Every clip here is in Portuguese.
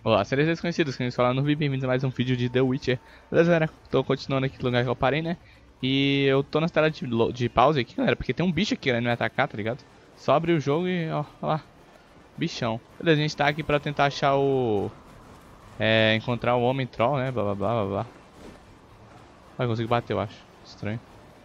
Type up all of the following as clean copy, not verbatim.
Olá, seres desconhecidos, que nos falam no vídeo, bem-vindos a mais um vídeo de The Witcher. Beleza, galera? Tô continuando aqui no lugar que eu parei, né? E eu tô na tela de pause aqui, galera, porque tem um bicho aqui querendo me atacar, tá ligado? Só abrir o jogo e, ó lá, bichão. Beleza, a gente tá aqui pra tentar achar o... encontrar o Homem Troll, né? Blá blá blá blá blá. Ah, eu consigo bater, eu acho. Estranho.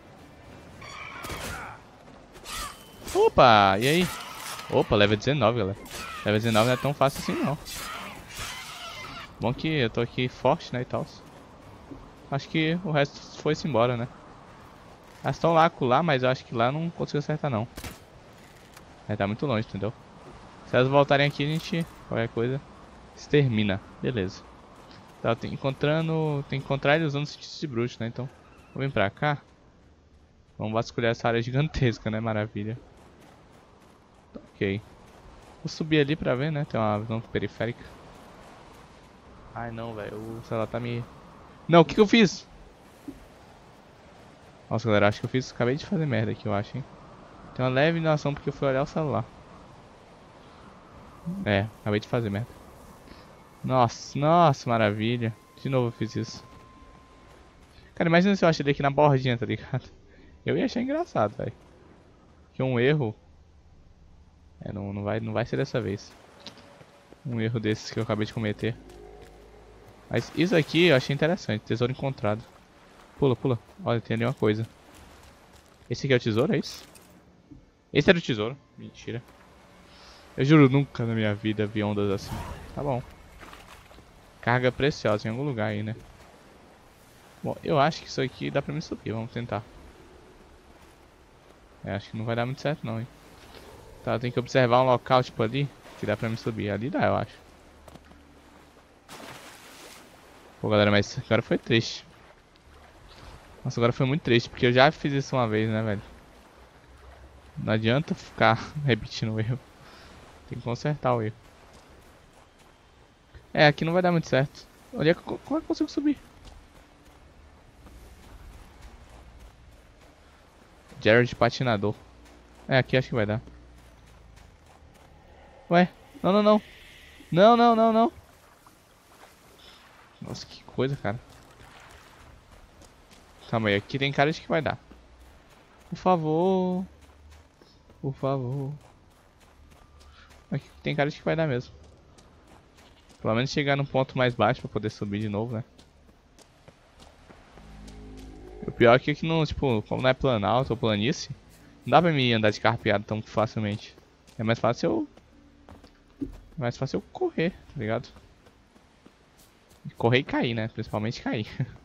Opa, e aí? Opa, level 19, galera. Level 19 não é tão fácil assim, não. Bom que eu tô aqui forte, né, e tal. Acho que o resto foi-se embora, né? Elas estão lá, acolá, mas eu acho que lá eu não consigo acertar, não. Tá muito longe, entendeu? Se elas voltarem aqui, a gente, qualquer coisa, extermina. Beleza. Tá, tem que encontrar ele usando os feitiços de bruxo, né? Então, vou vir pra cá. Vamos vasculhar essa área gigantesca, né? Maravilha. Ok. Vou subir ali pra ver, né? Tem uma visão periférica. Ai, não, velho. O celular tá me... Não, o que que eu fiz? Nossa, galera, acho que eu fiz... Acabei de fazer merda aqui, eu acho, hein? Tem uma leve noção porque eu fui olhar o celular. É, acabei de fazer merda. Nossa, nossa, maravilha. De novo eu fiz isso. Cara, imagina se eu achei ele aqui na bordinha, tá ligado? Eu ia achar engraçado, velho. Que um erro... não vai ser dessa vez. Um erro desses que eu acabei de cometer. Mas isso aqui eu achei interessante. Tesouro encontrado. Pula, pula. Olha, tem ali uma coisa. Esse aqui é o tesouro, é isso? Esse era o tesouro. Mentira. Eu juro, nunca na minha vida vi ondas assim. Tá bom. Carga preciosa em algum lugar aí, né? Bom, eu acho que isso aqui dá pra me subir. Vamos tentar. Acho que não vai dar muito certo não, hein? Tá, tem que observar um local tipo ali. Que dá pra me subir. Ali dá, eu acho. Pô, galera, mas agora foi triste. Nossa, agora foi muito triste. Porque eu já fiz isso uma vez, né, velho? Não adianta ficar repetindo o erro. Tem que consertar o erro. Aqui não vai dar muito certo. Olha como é que eu consigo subir. Jared patinador. Aqui acho que vai dar. Ué, não, não, não. Não, não, não, não. Nossa, que coisa, cara. Calma aí, aqui tem cara de que vai dar. Por favor. Por favor. Aqui tem cara de que vai dar mesmo. Pelo menos chegar num ponto mais baixo pra poder subir de novo, né? O pior é que aqui não, tipo, como não é planalto ou planície, não dá pra me andar de carpeado tão facilmente. É mais fácil eu... eu correr, tá ligado? Correr e cair, né? Principalmente cair.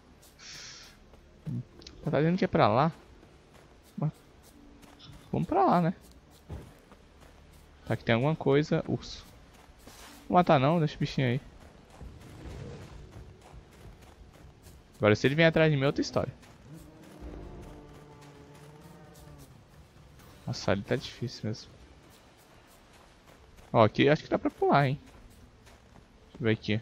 Tá dizendo que é pra lá? Mas vamos pra lá, né? Tá, aqui tem alguma coisa. Urso. Não vou matar não, deixa o bichinho aí. Agora se ele vem atrás de mim é outra história. Nossa, ali tá difícil mesmo. Ó, aqui acho que dá pra pular, hein. Deixa eu ver aqui.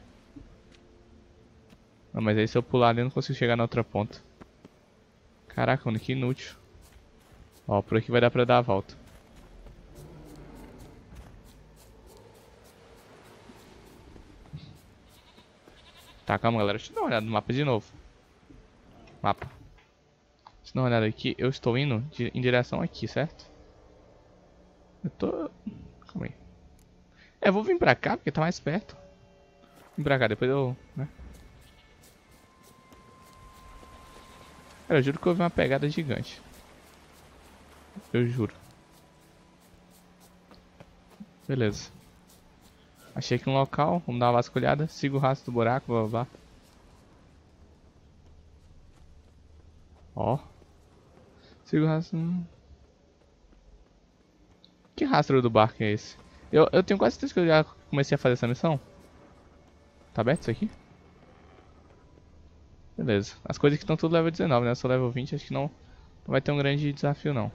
Não, mas aí se eu pular ali eu não consigo chegar na outra ponta. Caraca, mano, que inútil. Ó, por aqui vai dar pra dar a volta. Tá, calma, galera. Deixa eu dar uma olhada no mapa de novo. Mapa. Deixa eu dar uma olhada aqui. Eu estou indo em direção aqui, certo? Eu tô... Calma aí. Eu vou vir pra cá porque tá mais perto. Vim pra cá, depois eu... né? Cara, eu juro que eu vi uma pegada gigante. Eu juro. Beleza. Achei aqui um local. Vamos dar uma vasculhada. Siga o rastro do buraco, blá blá blá. Ó. Siga o rastro... Que rastro do barco é esse? Eu tenho quase certeza que eu já comecei a fazer essa missão. Tá aberto isso aqui? Beleza. As coisas que estão tudo level 19, né? Eu sou level 20, acho que não vai ter um grande desafio, não.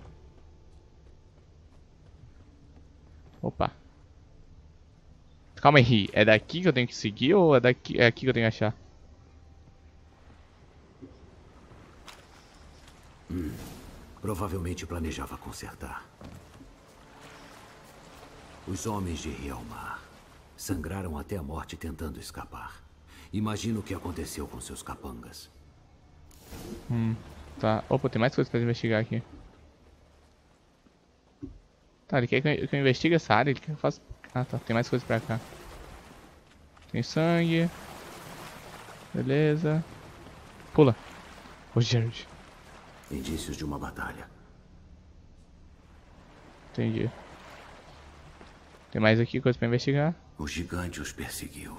Opa. Calma aí. É daqui que eu tenho que seguir ou é daqui, é aqui que eu tenho que achar? Provavelmente planejava consertar. Os homens de Helmar Sangraram até a morte tentando escapar. Imagina o que aconteceu com seus capangas. Tá. Opa, tem mais coisas pra investigar aqui. Tá, ele quer que eu investigue essa área, ele quer que eu faça... Ah, tá, tem mais coisas pra cá. Tem sangue. Beleza. Pula. Ô, Jared. Indícios de uma batalha. Entendi. Tem mais aqui, coisa pra investigar. O gigante os perseguiu.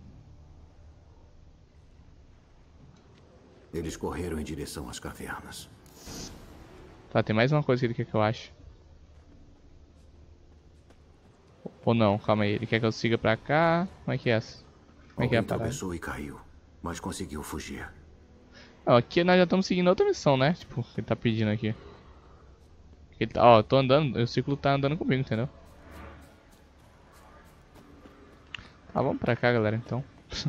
Eles correram em direção às cavernas. Tá, tem mais uma coisa que ele quer que eu ache. Ou não, calma aí. Ele quer que eu siga pra cá. Como é que é essa? Como é que é a Alguém parada? tropeçou e caiu, mas conseguiu fugir. Ó, aqui nós já estamos seguindo outra missão, né? Tipo, que ele tá pedindo aqui. Ele tá, ó, eu tô andando, o ciclo tá andando comigo, entendeu? Tá, vamos pra cá, galera, então.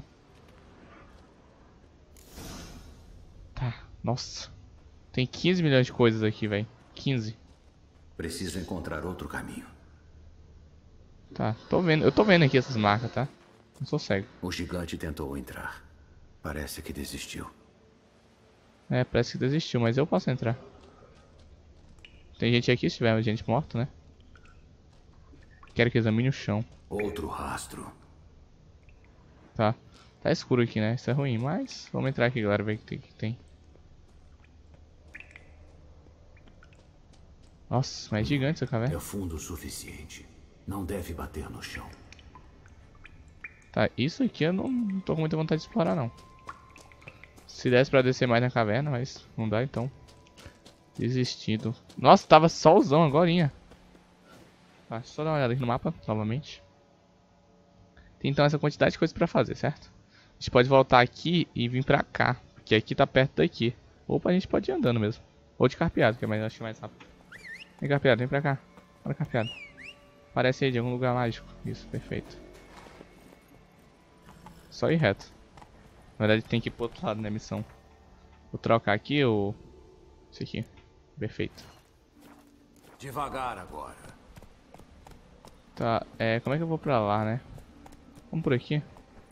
Tá, nossa. Tem 15 milhões de coisas aqui, velho. 15. Preciso encontrar outro caminho. Tá, tô vendo. Eu tô vendo aqui essas marcas, tá? Não sou cego. O gigante tentou entrar. Parece que desistiu. É, parece que desistiu, mas eu posso entrar. Tem gente aqui, se tiver gente morta, né? Quero que examine o chão. Outro rastro. Tá. Tá escuro aqui, né? Isso é ruim, mas vamos entrar aqui, galera, ver o que tem. Nossa, mas é gigante essa caverna. É fundo o suficiente. Não deve bater no chão. Tá, isso aqui eu não tô com muita vontade de explorar, não. Se desse pra descer mais na caverna, mas não dá, então. Desistindo. Nossa, tava solzão agorinha. Tá, só dar uma olhada aqui no mapa, novamente. Tem então essa quantidade de coisas pra fazer, certo? A gente pode voltar aqui e vir pra cá, porque aqui tá perto daqui. Ou a gente pode ir andando mesmo. Ou de carpeado, que é mais, acho que é mais rápido. Vem, carpeado, vem pra cá. Bora, carpeado. Aparece aí de algum lugar mágico. Isso, perfeito. Só ir reto. Na verdade tem que ir pro outro lado, né, missão. Vou trocar aqui o... Esse aqui. Perfeito. Devagar agora. Tá, como é que eu vou pra lá, né? Vamos por aqui.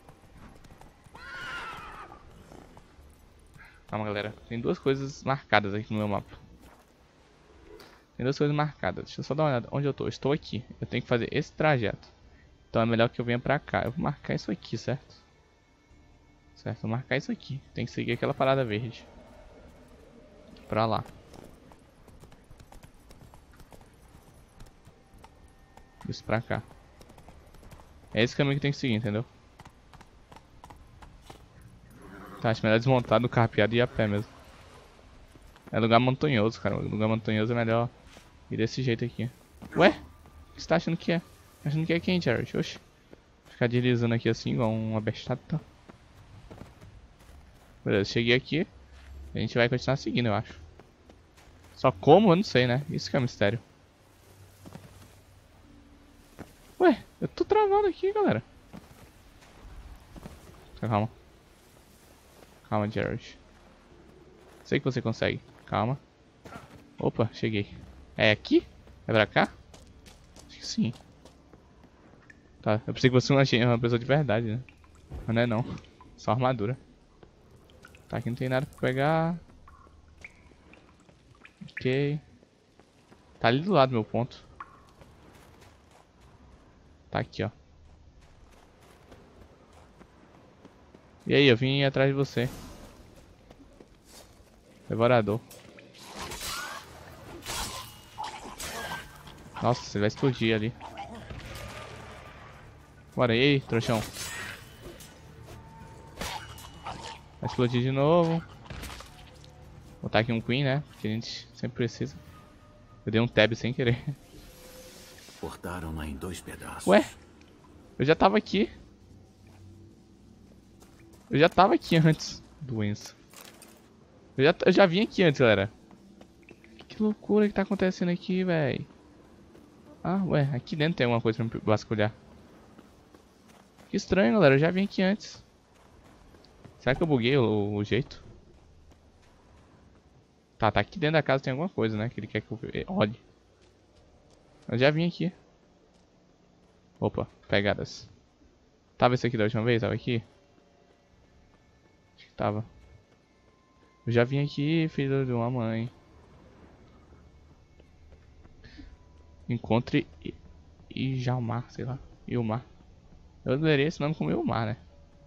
Calma, galera. Tem duas coisas marcadas aqui no meu mapa. Tem duas coisas marcadas. Deixa eu só dar uma olhada onde eu tô. Eu estou aqui. Eu tenho que fazer esse trajeto. Então é melhor que eu venha pra cá. Eu vou marcar isso aqui, certo? Certo, vou marcar isso aqui. Tem que seguir aquela parada verde. Pra lá. Isso pra cá. É esse caminho que tem que seguir, entendeu? Tá, acho melhor desmontar do carpeado e ir a pé mesmo. É lugar montanhoso, cara. Lugar montanhoso é melhor ir desse jeito aqui. Ué? O que você tá achando que é? Achando que é quem, Jared? Oxi. Ficar deslizando aqui assim, igual um abestado, tá? Beleza, cheguei aqui. A gente vai continuar seguindo, eu acho. Só como, eu não sei, né? Isso que é um mistério. Ué, eu tô travado aqui, galera. Calma. Calma, Jared. Sei que você consegue. Calma. Opa, cheguei. É aqui? É pra cá? Acho que sim. Tá, eu pensei que você não achei uma pessoa de verdade, né? Mas não é não. Só armadura. Tá, aqui não tem nada pra pegar. Ok. Tá ali do lado meu ponto. Tá aqui, ó. E aí, eu vim atrás de você. Devorador. Nossa, você vai explodir ali. Bora aí, trouxão. Vai explodir de novo. Vou botar aqui um Queen, né? Porque a gente sempre precisa. Eu dei um tab sem querer. Cortaram-na em 2 pedaços. Ué? Eu já tava aqui. Eu já tava aqui antes. Doença. Eu já vim aqui antes, galera. Que loucura que tá acontecendo aqui, velho. Ah, ué. Aqui dentro tem alguma coisa pra me vasculhar. Que estranho, galera. Eu já vim aqui antes. Será que eu buguei o jeito? Tá aqui dentro da casa tem alguma coisa, né? Que ele quer que eu olhe. Eu já vim aqui. Opa, pegadas. Tava esse aqui da última vez? Tava aqui? Acho que tava. Eu já vim aqui, filho de uma mãe. Encontre Ijalmar, sei lá. Ilmar. Eu lerei esse nome como Ilmar, né?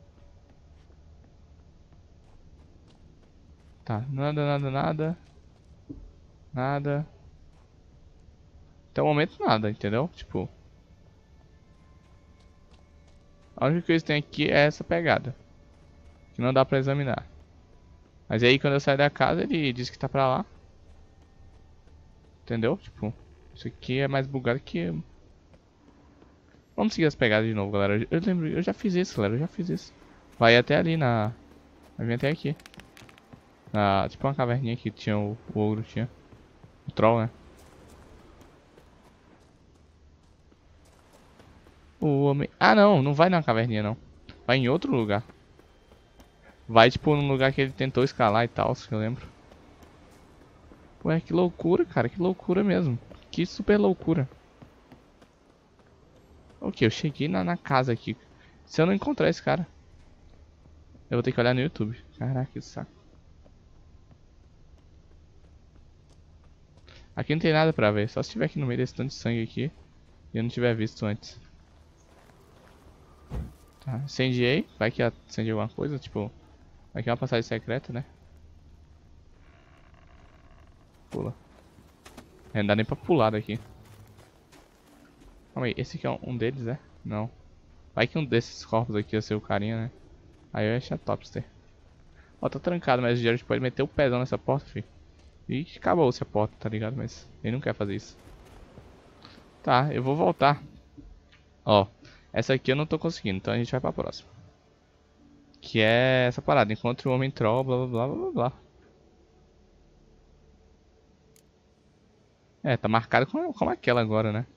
Tá, nada. Nada. Até o momento nada, entendeu? Tipo... A única coisa que tem aqui é essa pegada. Que não dá pra examinar. Mas aí quando eu sair da casa ele diz que tá pra lá. Entendeu? Tipo... Isso aqui é mais bugado que... Vamos seguir as pegadas de novo, galera. Eu lembro, eu já fiz isso, galera. Eu já fiz isso. Vai até ali na... Vai vir até aqui. Tipo uma caverninha que tinha o ogro, tinha. O troll, né? O homem... Ah, não vai na caverninha, não. Vai em outro lugar. Vai, tipo, num lugar que ele tentou escalar e tal, se eu lembro. Ué, que loucura, cara. Que loucura mesmo. Que super loucura. Ok, eu cheguei na casa aqui. Se eu não encontrar esse cara, eu vou ter que olhar no YouTube. Caraca, que saco. Aqui não tem nada pra ver. Só se tiver aqui no meio desse tanto de sangue aqui e eu não tiver visto antes. Tá, incendiei. Vai que acende alguma coisa, tipo... Vai que é uma passagem secreta, né? Pula. Não dá nem pra pular daqui. Calma aí, esse aqui é um deles, é? Não. Vai que um desses corpos aqui ia ser o carinha, né? Aí eu ia achar topster. Ó, tá trancado, mas o Jared pode meter o pezão nessa porta, filho. E acabou-se a porta, tá ligado? Mas ele não quer fazer isso. Tá, eu vou voltar. Ó, essa aqui eu não tô conseguindo, então a gente vai pra próxima. Que é essa parada, encontre o homem troll, blá blá blá blá blá. É, tá marcado como aquela agora, né?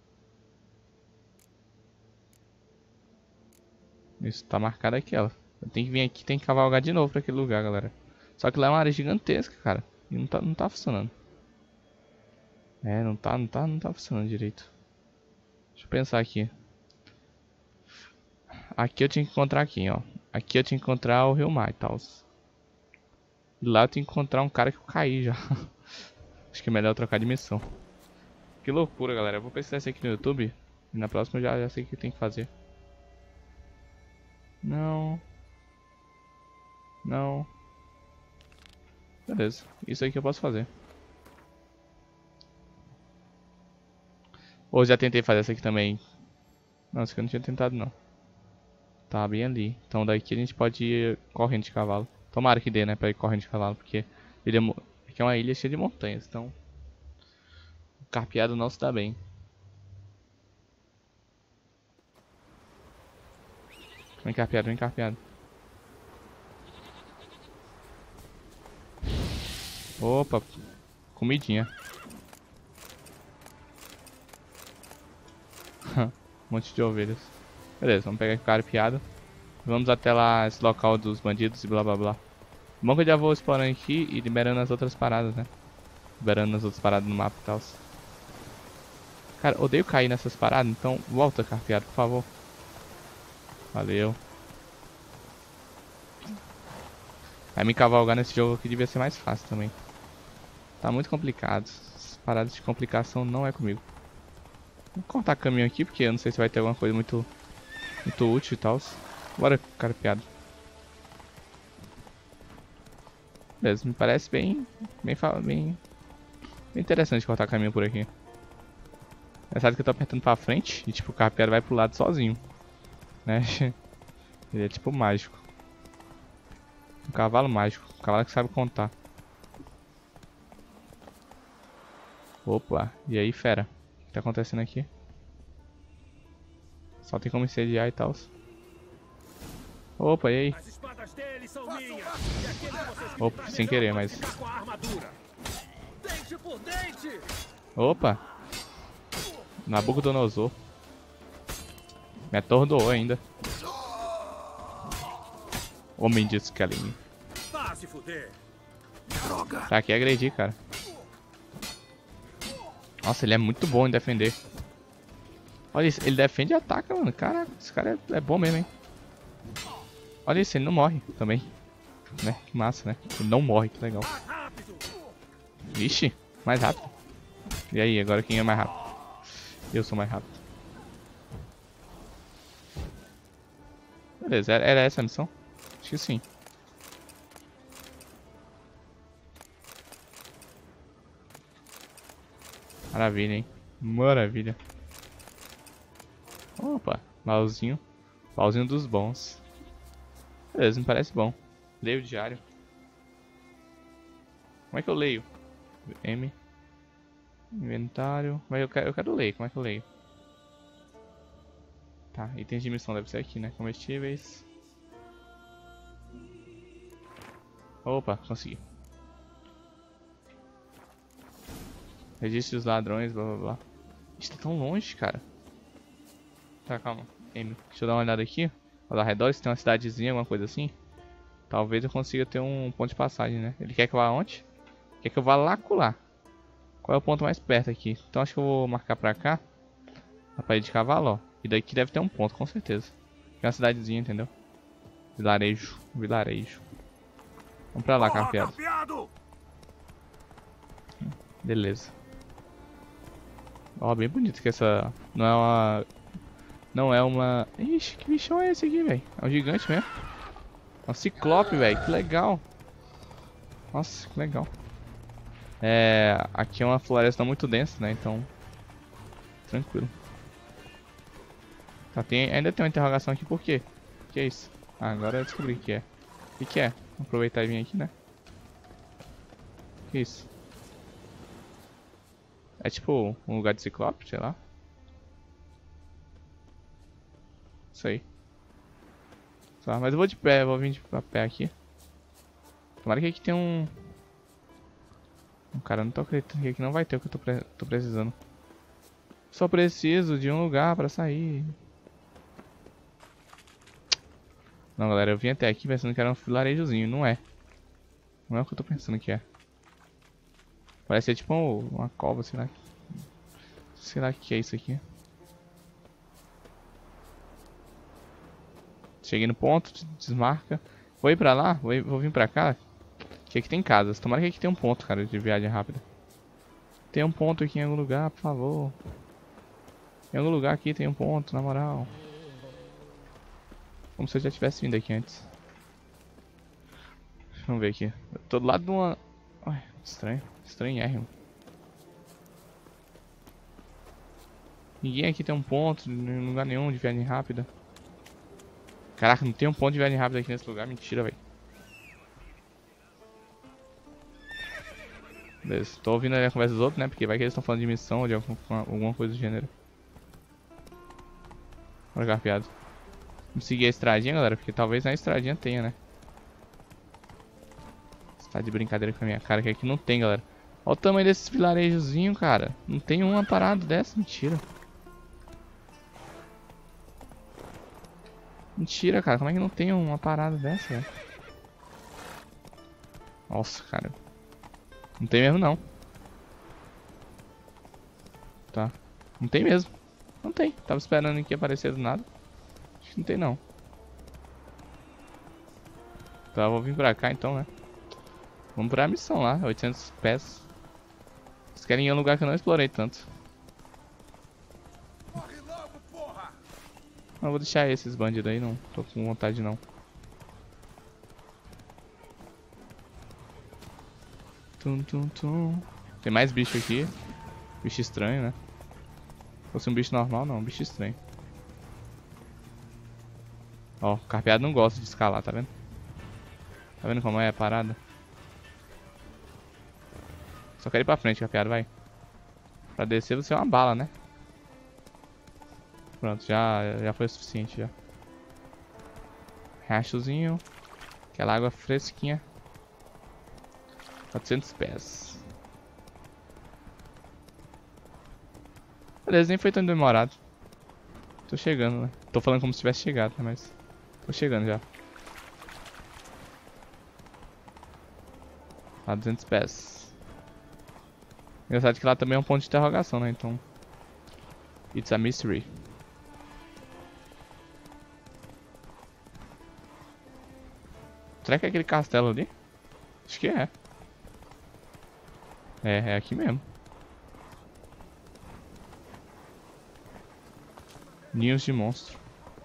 Isso, tá marcado aquela. Eu tenho que vir aqui, tem que cavalgar de novo pra aquele lugar, galera. Só que lá é uma área gigantesca, cara. E não tá funcionando. É, não tá funcionando direito. Deixa eu pensar aqui. Aqui eu tinha que encontrar aqui, ó. Aqui eu tinha que encontrar o Rio Mar e tal. E lá eu tenho que encontrar um cara que eu caí já. Acho que é melhor eu trocar de missão. Que loucura, galera. Eu vou pesquisar isso aqui no YouTube. E na próxima eu já sei o que tem que fazer. Não. Não. Beleza. Isso aí que eu posso fazer. Ou já tentei fazer essa aqui também. Não, essa aqui eu não tinha tentado não. Tá bem ali. Então daqui a gente pode ir correndo de cavalo. Tomara que dê, né, pra ir correndo de cavalo. Porque aqui é uma ilha cheia de montanhas. Então o carpeado não se dá bem. Vem carpeado, vem carpeado. Opa, comidinha. Um monte de ovelhas. Beleza, vamos pegar aqui o carpeado. Vamos até lá, esse local dos bandidos e blá blá blá. Bom que eu já vou explorando aqui e liberando as outras paradas, né? Liberando as outras paradas no mapa e tal. Cara, odeio cair nessas paradas, então volta, carpeado, por favor. Valeu. Aí me cavalgar nesse jogo aqui devia ser mais fácil também. Tá muito complicado. Essas paradas de complicação não é comigo. Vou cortar caminho aqui porque eu não sei se vai ter alguma coisa muito útil e tal. Bora, carpeado. Beleza, me parece bem interessante cortar caminho por aqui. É sabe que eu tô apertando pra frente e tipo o carpeado vai pro lado sozinho, né? Ele é tipo mágico. Um cavalo mágico, um cavalo que sabe contar. Opa, e aí fera? O que tá acontecendo aqui? Só tem como incendiar e tal. Opa, e aí? Opa, sem querer, mas... Opa! Nabucodonosor. Me atordoou ainda. Homem de Scaling. Tá aqui, agredi, cara. Nossa, ele é muito bom em defender. Olha isso, ele defende e ataca, mano. Caraca, esse cara é bom mesmo, hein. Olha isso, ele não morre também. Né? Que massa, né? Ele não morre, que legal. Vixe, mais rápido. E aí, agora quem é mais rápido? Eu sou mais rápido. Beleza, era essa a missão? Acho que sim. Maravilha, hein? Maravilha. Opa, baúzinho. Baúzinho dos bons. Beleza, me parece bom. Leio o diário. Como é que eu leio? M. Inventário. Mas eu quero ler. Como é que eu leio? Tá, itens de missão deve ser aqui, né? Comestíveis. Opa, consegui. Registre os ladrões, blá blá blá. Isso tá tão longe, cara. Tá, calma. M. Deixa eu dar uma olhada aqui. Ao redor, se tem uma cidadezinha, alguma coisa assim. Talvez eu consiga ter um ponto de passagem, né? Ele quer que eu vá onde? Quer que eu vá lá colar. Qual é o ponto mais perto aqui? Então acho que eu vou marcar pra cá. Dá pra ir de cavalo, ó. E daqui deve ter um ponto, com certeza. Que é uma cidadezinha, entendeu? Vilarejo. Vilarejo. Vamos pra lá, carpeado. Beleza. Ó, bem bonito que essa... Não é uma... Não é uma... Ixi, que bichão é esse aqui, velho? É um gigante mesmo. É um ciclope, velho. Que legal. Nossa, que legal. Aqui é uma floresta muito densa, né? Então... Tranquilo. Tá, ainda tem uma interrogação aqui, por quê? O que é isso? Ah, agora eu descobri o que é. O que é? Vou aproveitar e vir aqui, né? O que é isso? É tipo um lugar de ciclope, sei lá. Isso aí. Tá, mas eu vou de pé, eu vou vir de pé aqui. Tomara que aqui tem um... Cara, eu não tô acreditando que aqui não vai ter o que eu tô precisando. Só preciso de um lugar pra sair. Não, galera, eu vim até aqui pensando que era um vilarejozinho. Não é. Não é o que eu tô pensando que é. Parece ser tipo uma cova, sei lá. Sei lá o que é isso aqui. Cheguei no ponto, desmarca. Vou ir pra lá, vou vir pra cá. Que aqui tem casas. Tomara que aqui tenha um ponto, cara, de viagem rápida. Tem um ponto aqui em algum lugar, por favor. Em algum lugar aqui tem um ponto, na moral. Como se eu já tivesse vindo aqui antes. Vamos ver aqui. Eu tô do lado de uma... Ai, estranho. Estranhérrimo. Ninguém aqui tem um ponto, em lugar nenhum de viagem rápida. Caraca, não tem um ponto de viagem rápida aqui nesse lugar. Mentira, velho. Beleza, tô ouvindo a conversa dos outros, né? Porque vai que eles estão falando de missão ou de alguma coisa do gênero. Bora, carpeado. Vamos seguir a estradinha, galera, porque talvez na estradinha tenha, né? Você tá de brincadeira com a minha cara, que aqui não tem, galera. Olha o tamanho desses vilarejozinhos, cara. Não tem uma parada dessa, mentira. Mentira, cara, como é que não tem uma parada dessa, velho? Nossa, cara. Não tem mesmo, não. Tá. Não tem mesmo. Não tem. Tava esperando aqui aparecer do nada. Acho que não tem, não. Tá, vou vir pra cá então, né? Vamos pra missão lá, 800 pés. Vocês querem ir em um lugar que eu não explorei tanto. Não, vou deixar esses bandidos aí, não tô com vontade não. Tum, tum, tum. Tem mais bicho aqui. Bicho estranho, né? Se fosse um bicho normal, não, um bicho estranho. Ó, o carpeado não gosta de escalar, tá vendo? Tá vendo como é a parada? Só quero ir pra frente, carpeado, vai. Pra descer você é uma bala, né? Pronto, já foi o suficiente já. Riachozinho. Aquela água fresquinha. 400 pés. Beleza, nem foi tão demorado. Tô chegando, né? Tô falando como se tivesse chegado, né? Mas tô chegando já. A 200 pés. Engraçado que lá também é um ponto de interrogação, né? Então... It's a mystery. Será que é aquele castelo ali? Acho que é. É aqui mesmo. Ninhos de monstro.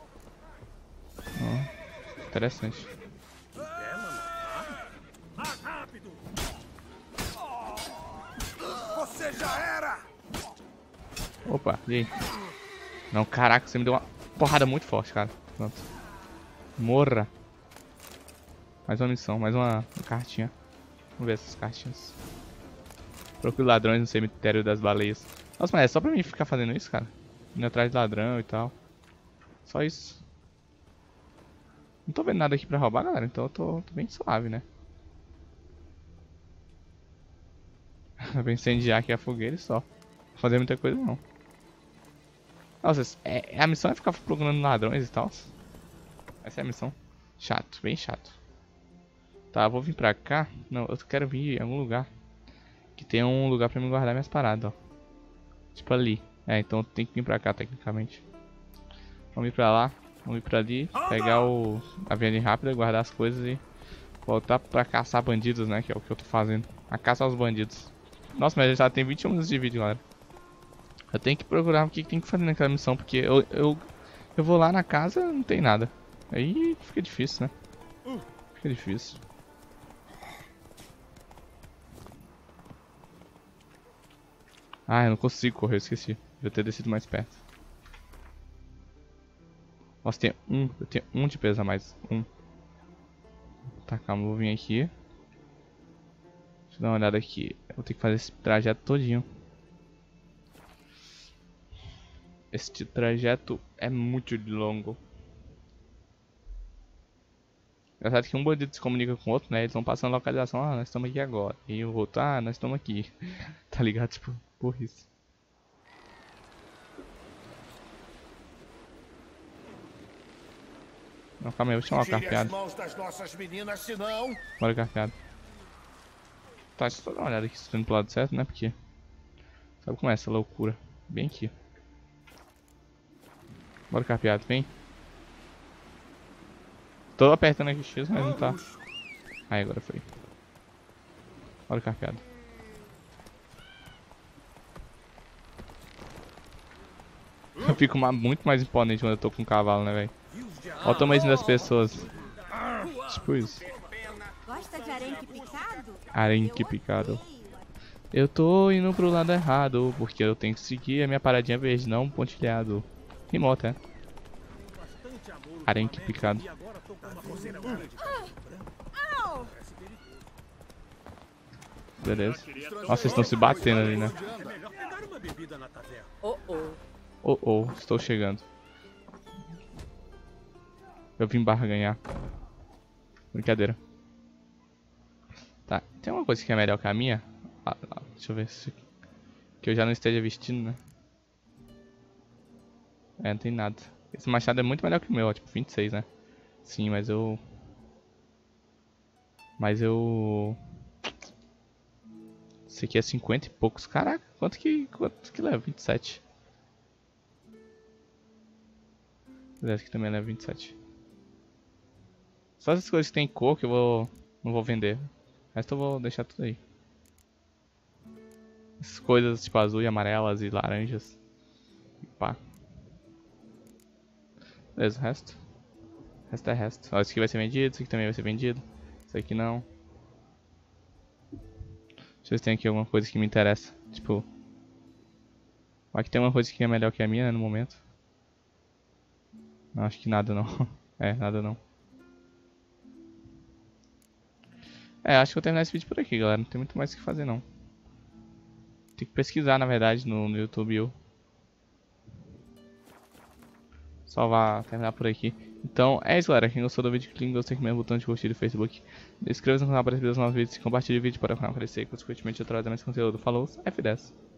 Ó, interessante. Você já era! Opa, e aí? Não, caraca, você me deu uma porrada muito forte, cara. Pronto. Morra. Mais uma missão, mais uma cartinha. Vamos ver essas cartinhas. Procure ladrões no cemitério das baleias. Nossa, mas é só pra mim ficar fazendo isso, cara? Indo atrás de ladrão e tal. Só isso. Não tô vendo nada aqui pra roubar, galera. Então eu tô bem suave, né? Pra incendiar aqui a fogueira e só. Não fazer muita coisa não. Nossa, a missão é ficar procurando ladrões e tal. Essa é a missão. Chato, bem chato. Tá, eu vou vir pra cá. Não, eu quero vir em algum lugar que tenha um lugar pra me guardar minhas paradas, ó. Tipo ali. É, então tem que vir pra cá tecnicamente. Vamos ir pra lá, vamos ir pra ali, pegar a viagem rápida, guardar as coisas e voltar pra caçar bandidos, né? Que é o que eu tô fazendo. A caça aos bandidos. Nossa, mas já tem 21 minutos de vídeo, galera. Eu tenho que procurar o que tem que fazer naquela missão, porque eu vou lá na casa e não tem nada. Aí fica difícil, né? Fica difícil. Ah, eu não consigo correr, eu esqueci. Devia ter descido mais perto. Nossa, tem um. Eu tenho um de peso a mais. Um. Tá, calma, eu vou vir aqui. Deixa eu dar uma olhada aqui. Eu vou ter que fazer esse trajeto todinho. Este trajeto é muito longo. Engraçado que um bandido se comunica com o outro, né? Eles vão passando a localização. Ah, nós estamos aqui agora. E o outro, ah, nós estamos aqui. Tá ligado? Tipo, burrice. Não, calma aí, eu vou chamar o carpeado. Bora, carpeado. Tá, deixa eu dar uma olhada aqui se tô indo pro lado certo, né? Porque sabe como é essa loucura? Bem aqui. Bora, carpeado, vem. Tô apertando aqui o X, mas não tá. Aí, agora foi. Bora, carpeado. Eu fico muito mais imponente quando eu tô com um cavalo, né, velho? Olha o tamanhozinho das pessoas. Tipo isso. Gosta de arenque picado? Arenque picado. Eu tô indo pro lado errado, porque eu tenho que seguir a minha paradinha verde, não pontilhado. Rimou até. Arenque picado. Beleza. Nossa, vocês estão se batendo ali, né? Oh, estou chegando. Eu vim barganhar. Brincadeira. Tá, tem uma coisa que é melhor que a minha? Deixa eu ver se... Que eu já não esteja vestindo, né? É, não tem nada. Esse machado é muito melhor que o meu, ó, tipo 26, né? Sim, mas eu... Esse aqui é 50 e poucos. Caraca, quanto que leva? 27. Esse aqui também leva 27. Só essas coisas que tem cor que eu não vou vender. O resto eu vou deixar tudo aí. Essas coisas tipo azul e amarelas e laranjas. E pá. Beleza, o resto. O resto é resto. Ó, esse aqui vai ser vendido, esse aqui também vai ser vendido. Esse aqui não. Deixa eu ver se tem aqui alguma coisa que me interessa. Tipo... Aqui tem uma coisa que é melhor que a minha, né, no momento. Não, acho que nada não. É, nada não. É, acho que vou terminar esse vídeo por aqui, galera. Não tem muito mais o que fazer, não. Tem que pesquisar, na verdade, no YouTube. Salvar, terminar por aqui. Então, é isso, galera. Quem gostou do vídeo, clique em gostei, clique no botão de curtir do Facebook. Inscreva-se no canal para receber os novos vídeos e compartilhe o vídeo para o canal crescer. Consequentemente, eu trago mais conteúdo. Falou, F10.